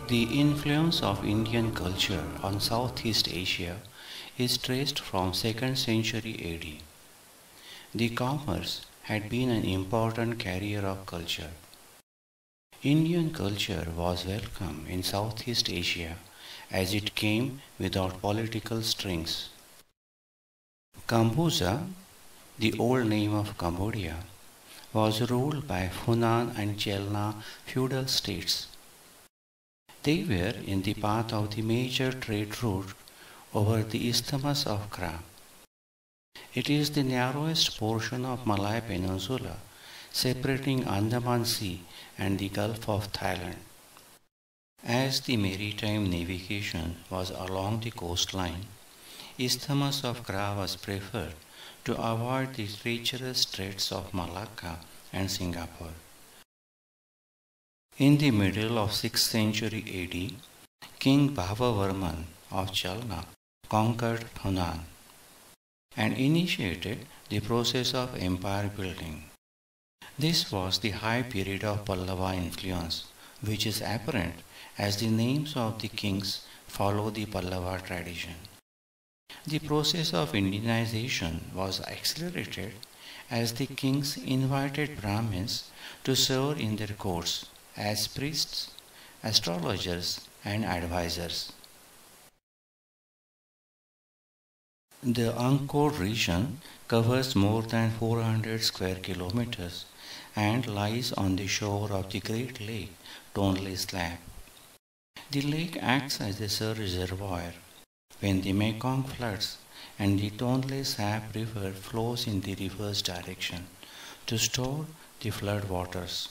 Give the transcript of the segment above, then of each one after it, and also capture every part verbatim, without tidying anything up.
The influence of Indian culture on Southeast Asia is traced from second century A D. The commerce had been an important carrier of culture. Indian culture was welcome in Southeast Asia as it came without political strings. Kambuja, the old name of Cambodia, was ruled by Funan and Chelna feudal states. They were in the path of the major trade route over the Isthmus of Kra. It is the narrowest portion of Malay Peninsula, separating Andaman Sea and the Gulf of Thailand. As the maritime navigation was along the coastline, Isthmus of Kra was preferred to avoid the treacherous straits of Malacca and Singapore. In the middle of sixth century A D, King Bhavavarman of Chalna conquered Hunan and initiated the process of empire building. This was the high period of Pallava influence, which is apparent as the names of the kings follow the Pallava tradition. The process of Indianization was accelerated as the kings invited Brahmins to serve in their courts as priests, astrologers, and advisors. The Angkor region covers more than four hundred square kilometers and lies on the shore of the Great Lake Tonle Sap. The lake acts as a surge reservoir when the Mekong floods and the Tonle Sap River flows in the reverse direction to store the flood waters.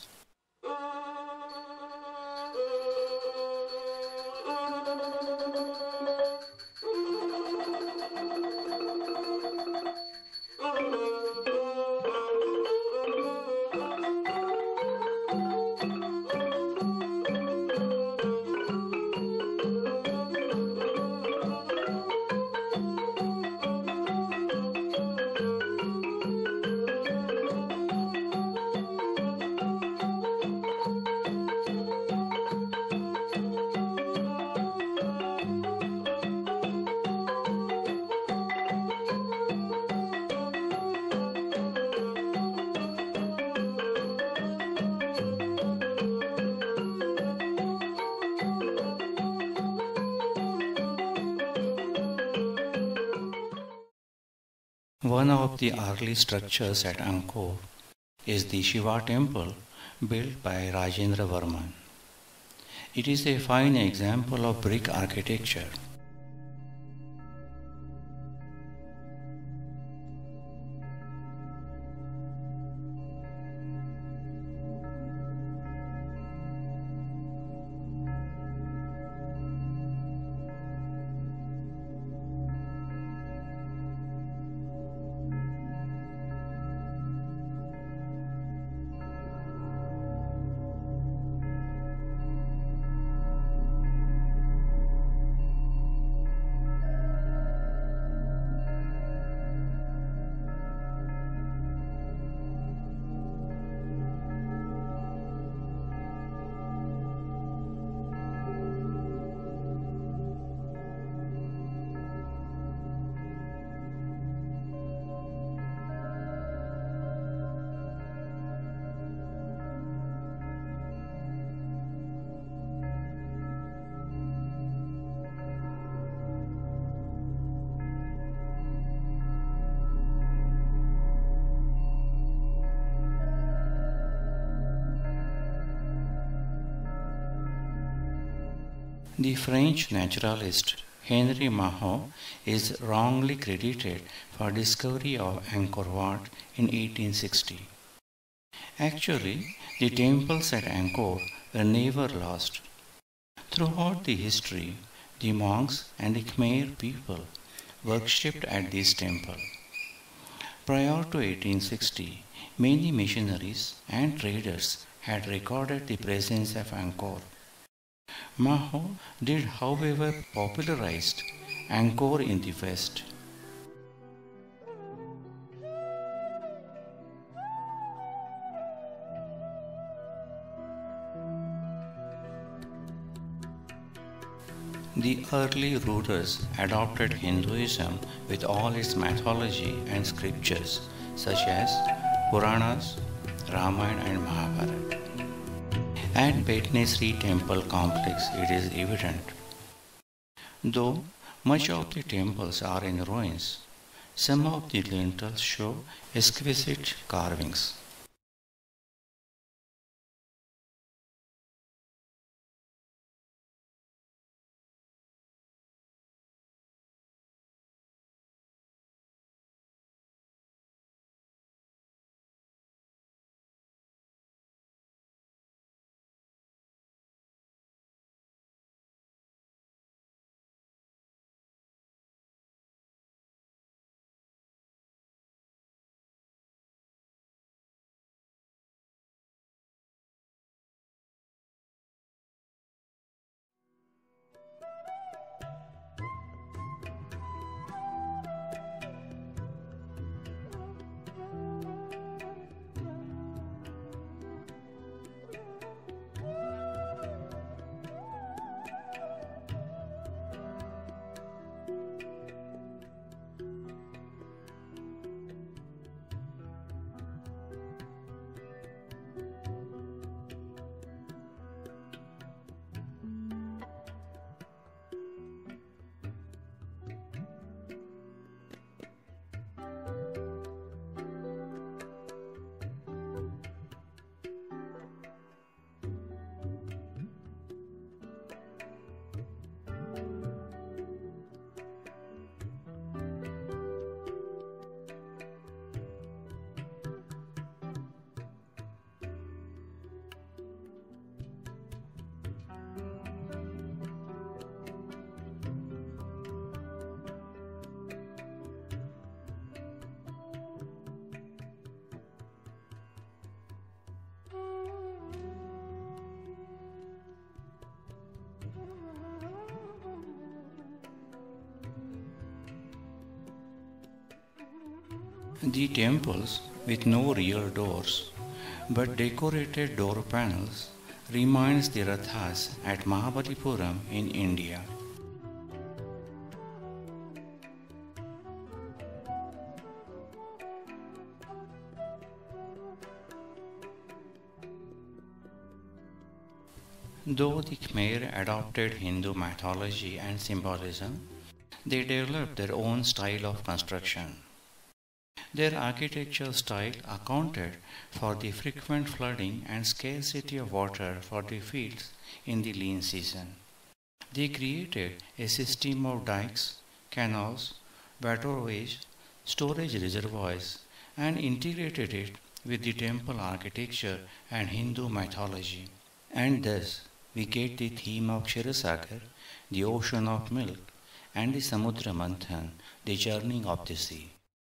One of the early structures at Angkor is the Shiva temple built by Rajendra Varman. It is a fine example of brick architecture. The French naturalist Henri Mahaut is wrongly credited for discovery of Angkor Wat in eighteen sixty. Actually, the temples at Angkor were never lost. Throughout the history, the monks and the Khmer people worshipped at this temple. Prior to eighteen sixty, many missionaries and traders had recorded the presence of Angkor. Mahaut did, however, popularize Angkor in the West. The early rulers adopted Hinduism with all its mythology and scriptures such as Puranas, Ramayana and Mahabharata. At Betnesri temple complex it is evident. Though much of the temples are in ruins, some of the lintels show exquisite carvings. The temples with no real doors but decorated door panels reminds the Rathas at Mahabalipuram in India. Though the Khmer adopted Hindu mythology and symbolism, they developed their own style of construction. Their architectural style accounted for the frequent flooding and scarcity of water for the fields in the lean season. They created a system of dikes, canals, waterways, storage reservoirs, and integrated it with the temple architecture and Hindu mythology. And thus, we get the theme of Kshirosagar, the ocean of milk, and the Samudra Manthan, the churning of the sea.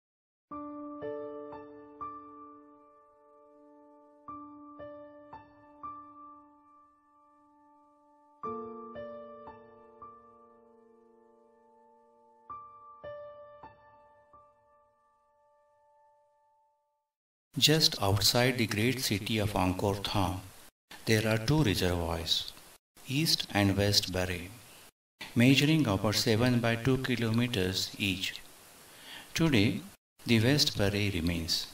Just outside the great city of Angkor Thom, there are two reservoirs, East and West Baray, measuring about seven by two kilometers each. Today, the West Baray remains.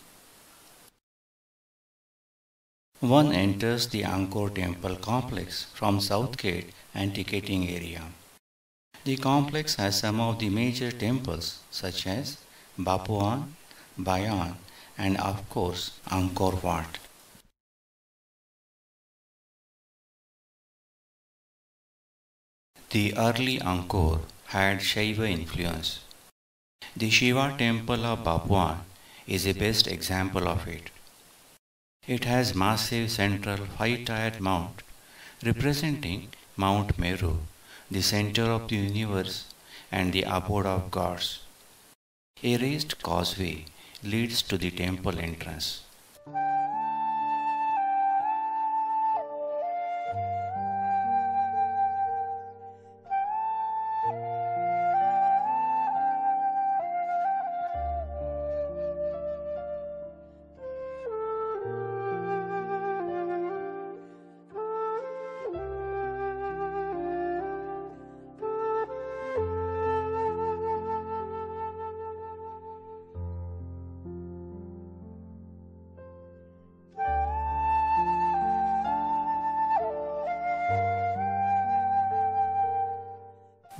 One enters the Angkor temple complex from South Gate and ticketing area. The complex has some of the major temples such as Bapuan, Bayan, and of course Angkor Wat. The early Angkor had Shaiva influence. The Shiva temple of Bapuan is a best example of it. It has massive central five-tiered mount representing Mount Meru, the center of the universe and the abode of gods. A raised causeway leads to the temple entrance.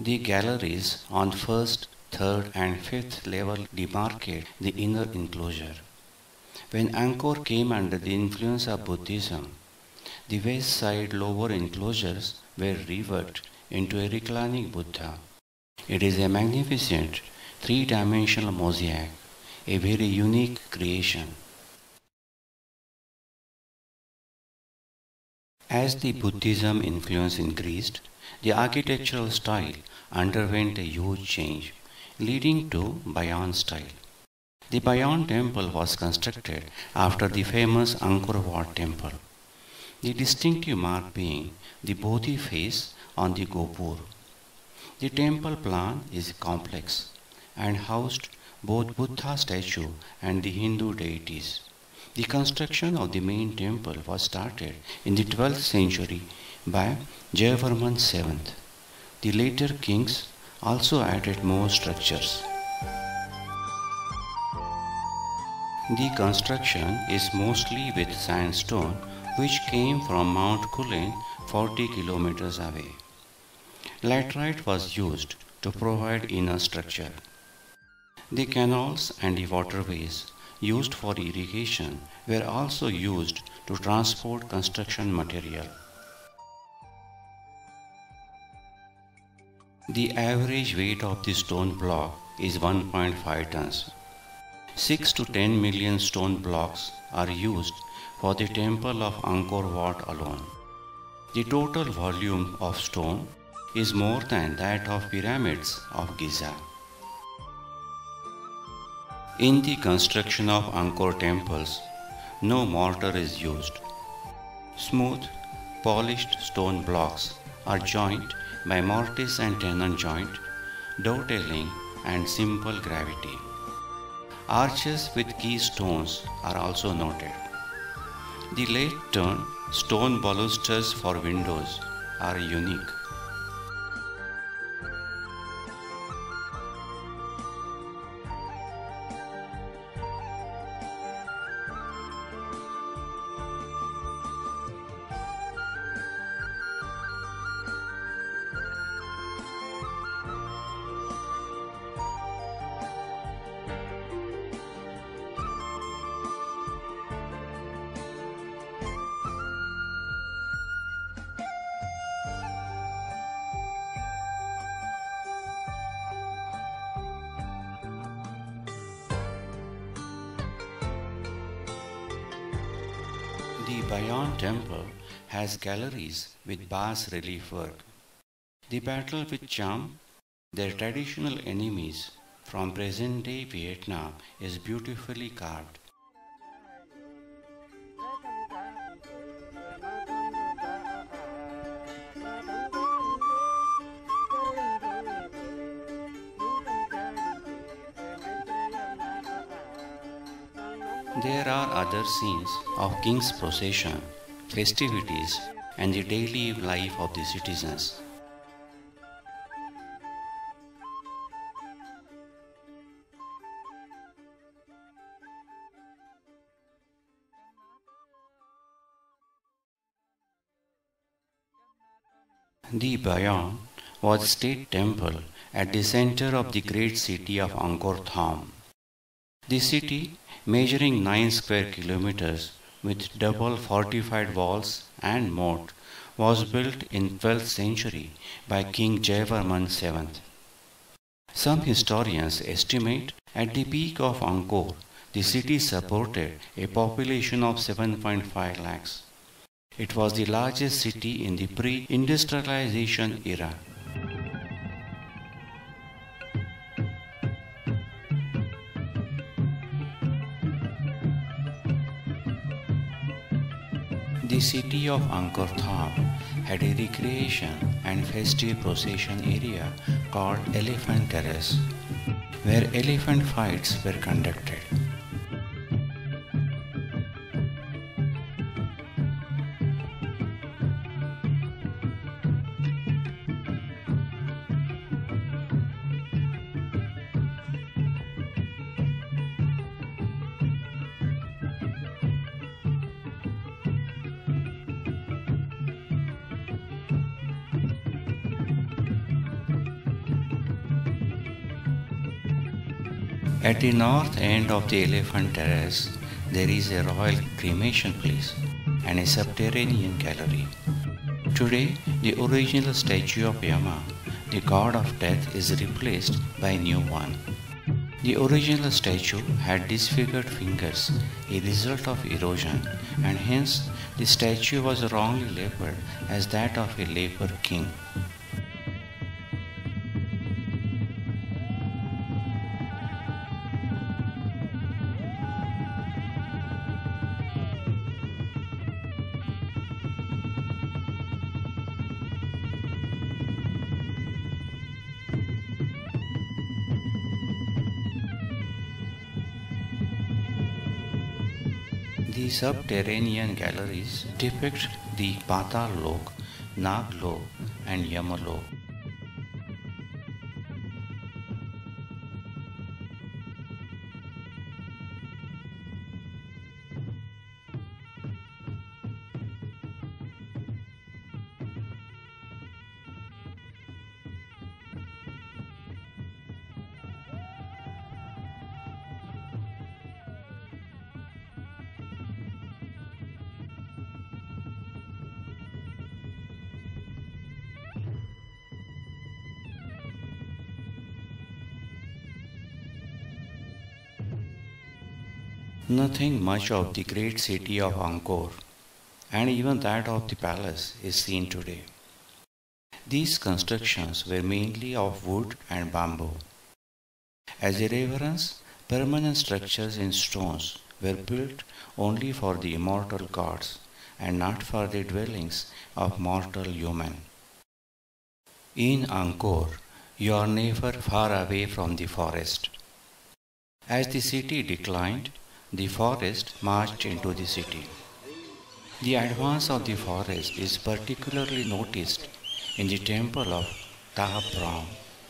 The galleries on first, third and fifth level demarcate the inner enclosure. When Angkor came under the influence of Buddhism, the west side lower enclosures were reworked into a reclining Buddha. It is a magnificent three-dimensional mosaic, a very unique creation. As the Buddhism influence increased, the architectural style underwent a huge change, leading to Bayon style. The Bayon temple was constructed after the famous Angkor Wat temple, the distinctive mark being the Bodhi face on the Gopur. The temple plan is complex and housed both Buddha statue and the Hindu deities. The construction of the main temple was started in the twelfth century by Jayavarman the seventh. The later kings also added more structures. The construction is mostly with sandstone which came from Mount Kulin forty kilometers away. Laterite was used to provide inner structure. The canals and the waterways used for irrigation were also used to transport construction material. The average weight of the stone block is one point five tons. six to ten million stone blocks are used for the temple of Angkor Wat alone. The total volume of stone is more than that of pyramids of Giza. In the construction of Angkor temples, no mortar is used. Smooth, polished stone blocks are joined by mortise and tenon joint, dovetailing and simple gravity. Arches with keystones are also noted. The late turn stone balusters for windows are unique. The Bayon temple has galleries with bas-relief work. The battle with Cham, their traditional enemies from present-day Vietnam, is beautifully carved. There are other scenes of king's procession, festivities, and the daily life of the citizens. The Bayon was state temple at the center of the great city of Angkor Thom. The city, measuring nine square kilometers with double fortified walls and moat, was built in twelfth century by King Jayavarman the seventh. Some historians estimate at the peak of Angkor, the city supported a population of seven point five lakhs. It was the largest city in the pre-industrialization era. The city of Angkor Thom had a recreation and festive procession area called Elephant Terrace, where elephant fights were conducted. At the north end of the Elephant Terrace, there is a royal cremation place and a subterranean gallery. Today, the original statue of Yama, the god of death, is replaced by a new one. The original statue had disfigured fingers, a result of erosion, and hence the statue was wrongly labeled as that of a leper king. The subterranean galleries depict the Patal Lok, Nag Lok, and Yama Lok. Nothing much of the great city of Angkor, and even that of the palace, is seen today. These constructions were mainly of wood and bamboo. As a reverence, permanent structures in stones were built only for the immortal gods and not for the dwellings of mortal human. In Angkor, you are never far away from the forest. As the city declined, the forest marched into the city. The advance of the forest is particularly noticed in the temple of Ta Prohm.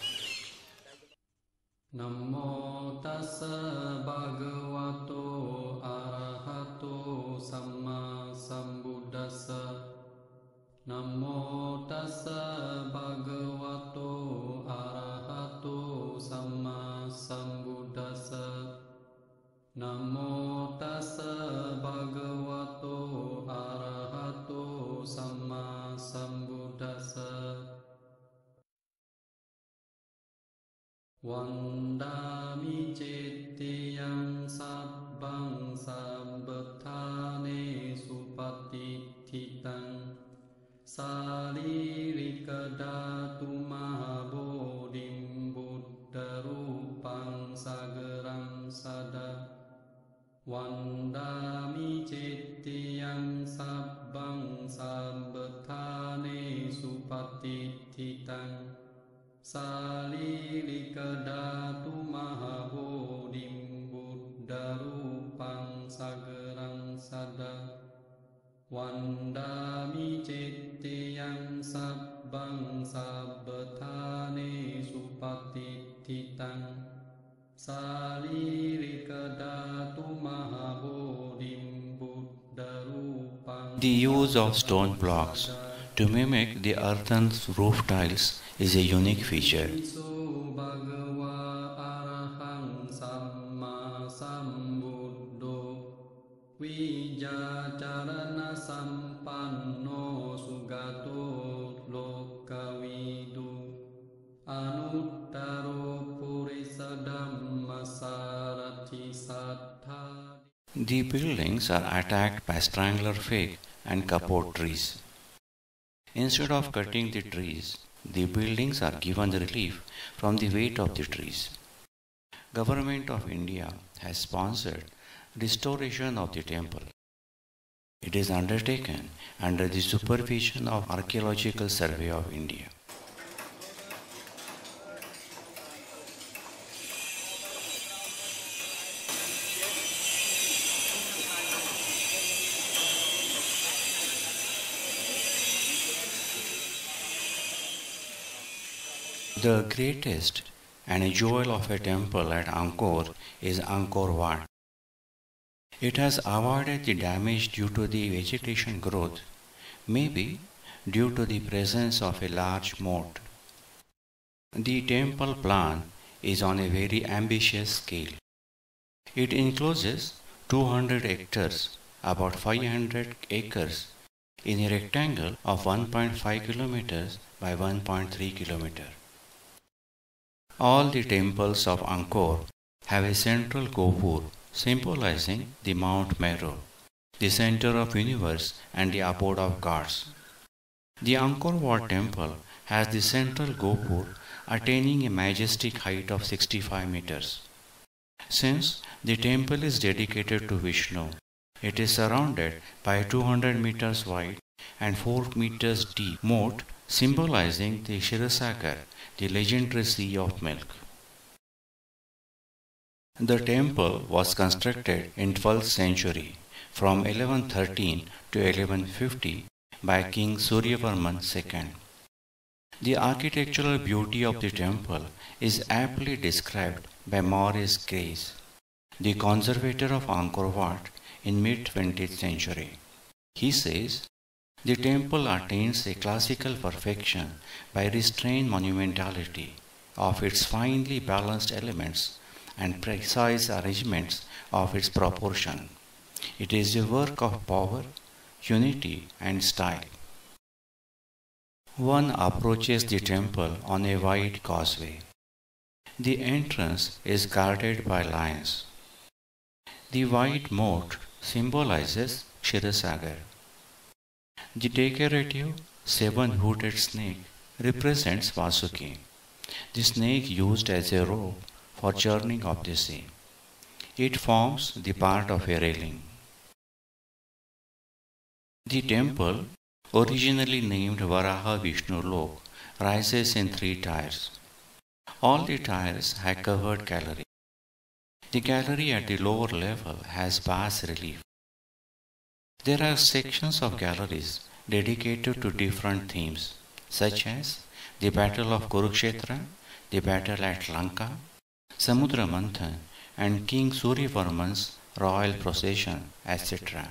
Namo tassa bhagavato arahato samma sambuddhassa. Namo tassa bhagavato arahato samma sambuddhassa. Namo tassa bhagavato arahato samma sambuddhassa. Vandami cettiyam sabbang sabbathane supatitthitang saririka dhatu mahabodhim buddha rupang sagarang sada. Vandami cettiyam sabbang sabbathane supatitthitang saririka dhatu mahabodhim buddha rupang sagarang sada. Vandami cettiyam sabbang sabbathane supatitthitang saririka dhatu mahabodhim buddha rupang. The use of stone blocks to mimic the earthen roof tiles is a unique feature. The buildings are attacked by strangler fig and kapot trees. Instead of cutting the trees, the buildings are given relief from the weight of the trees. Government of India has sponsored restoration of the temple. It is undertaken under the supervision of Archaeological Survey of India. The greatest and a jewel of a temple at Angkor is Angkor Wat. It has avoided the damage due to the vegetation growth, maybe due to the presence of a large moat. The temple plan is on a very ambitious scale. It encloses two hundred hectares, about five hundred acres, in a rectangle of one point five kilometers by one point three kilometers. All the temples of Angkor have a central gopur symbolizing the Mount Meru, the center of universe and the abode of gods. The Angkor Wat temple has the central gopur attaining a majestic height of sixty-five meters. Since the temple is dedicated to Vishnu, it is surrounded by a two hundred meters wide and four meters deep moat symbolizing the Kshirosagar, the legendary sea of milk. The temple was constructed in twelfth century from eleven thirteen to eleven fifty by King Suryavarman the second. The architectural beauty of the temple is aptly described by Maurice Grayes, the conservator of Angkor Wat in mid-twentieth century. He says, the temple attains a classical perfection by restrained monumentality of its finely balanced elements and precise arrangements of its proportion. It is a work of power, unity, and style. One approaches the temple on a wide causeway. The entrance is guarded by lions. The wide moat symbolizes Kshirosagar. The decorative seven-hooded snake represents Vasuki, the snake used as a rope for journeying up the sea. It forms the part of a railing. The temple, originally named Varaha Vishnu Lok, rises in three tiers. All the tiers have covered gallery. The gallery at the lower level has bas relief. There are sections of galleries dedicated to different themes, such as the Battle of Kurukshetra, the Battle at Lanka, Samudra Manthan, and King Suryavarman's royal procession, et cetera.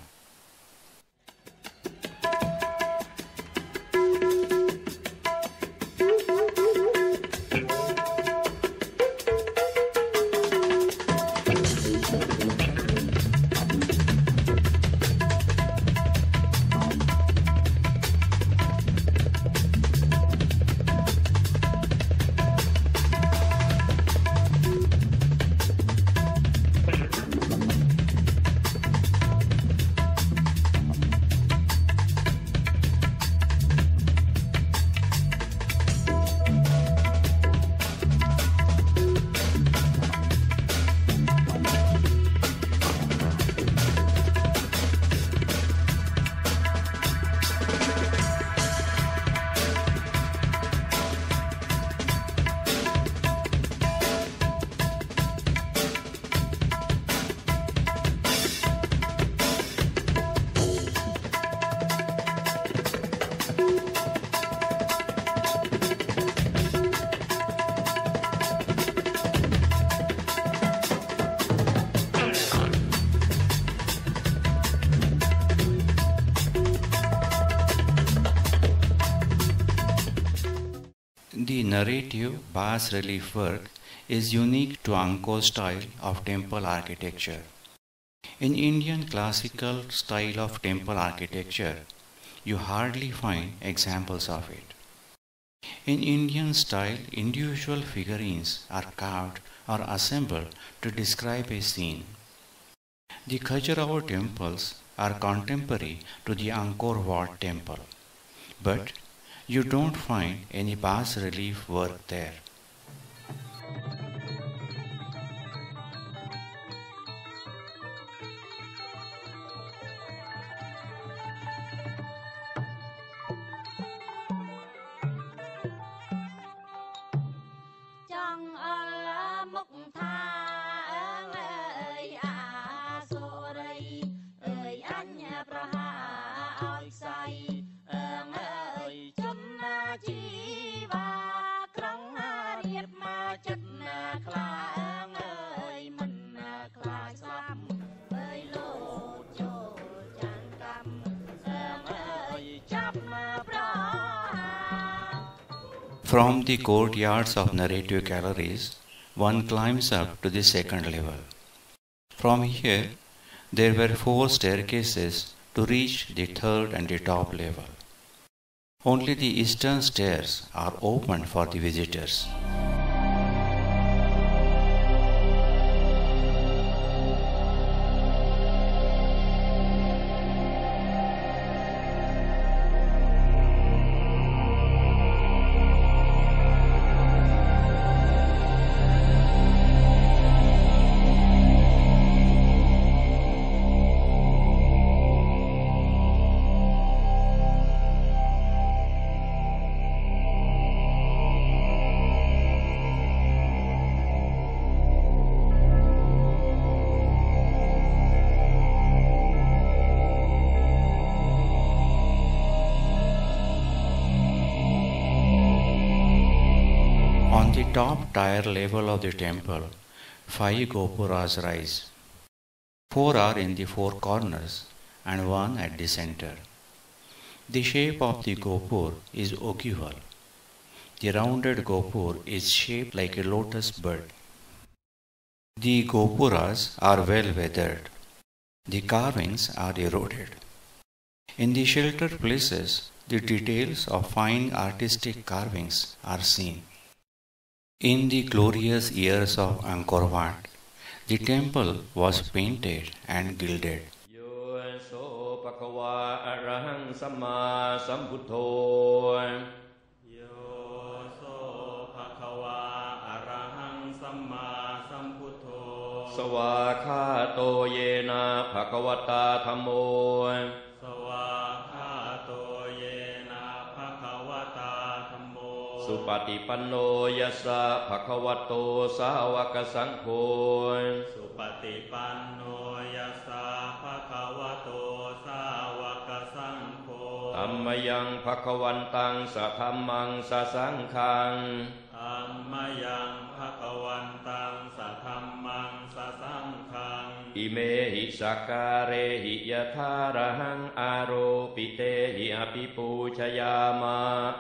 The narrative bas-relief work is unique to Angkor's style of temple architecture. In Indian classical style of temple architecture, you hardly find examples of it. In Indian style, individual figurines are carved or assembled to describe a scene. The Khajuraho temples are contemporary to the Angkor Wat temple, but you don't find any bas-relief work there. From the courtyards of narrative galleries, one climbs up to the second level. From here, there were four staircases to reach the third and the top level. Only the eastern stairs are open for the visitors. On the top tier level of the temple, five gopuras rise. Four are in the four corners and one at the center. The shape of the gopur is ogival. The rounded gopur is shaped like a lotus bud. The gopuras are well weathered. The carvings are eroded. In the sheltered places, the details of fine artistic carvings are seen. In the glorious years of Angkor Wat, the temple was painted and gilded. Swakhato yena bhagavata dhammo Supatipanno yassa bhagavato sāvaka saṅkho Supatipanno yassa bhagavato sāvaka saṅkho Dhammayang bhagavantang sathammang sasaṅkhang Dhammayang bhagavantang sathammang sasaṅkhang Ime hi sakare hi yatharahang aropite hi apipuchayama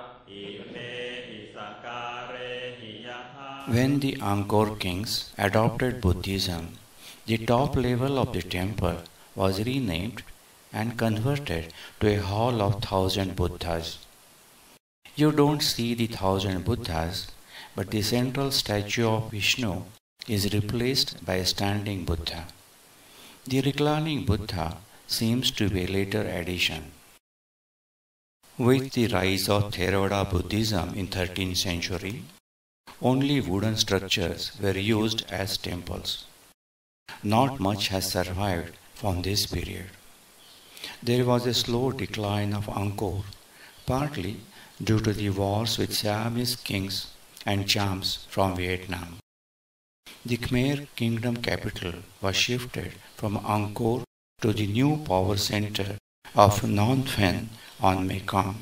When the Angkor kings adopted Buddhism, the top level of the temple was renamed and converted to a hall of thousand Buddhas. You don't see the thousand Buddhas, but the central statue of Vishnu is replaced by a standing Buddha. The reclining Buddha seems to be a later addition. With the rise of Theravada Buddhism in thirteenth century, only wooden structures were used as temples. Not much has survived from this period. There was a slow decline of Angkor, partly due to the wars with Siamese kings and Chams from Vietnam. The Khmer kingdom capital was shifted from Angkor to the new power center of Phnom Penh on Mekong.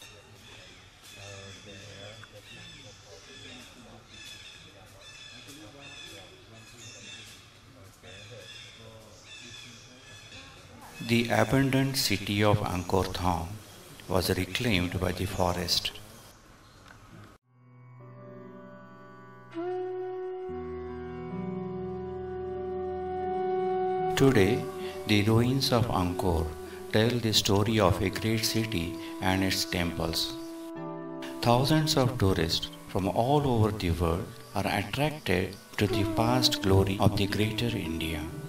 The abandoned city of Angkor Thom was reclaimed by the forest. Today, the ruins of Angkor tell the story of a great city and its temples. Thousands of tourists from all over the world are attracted to the past glory of the greater India.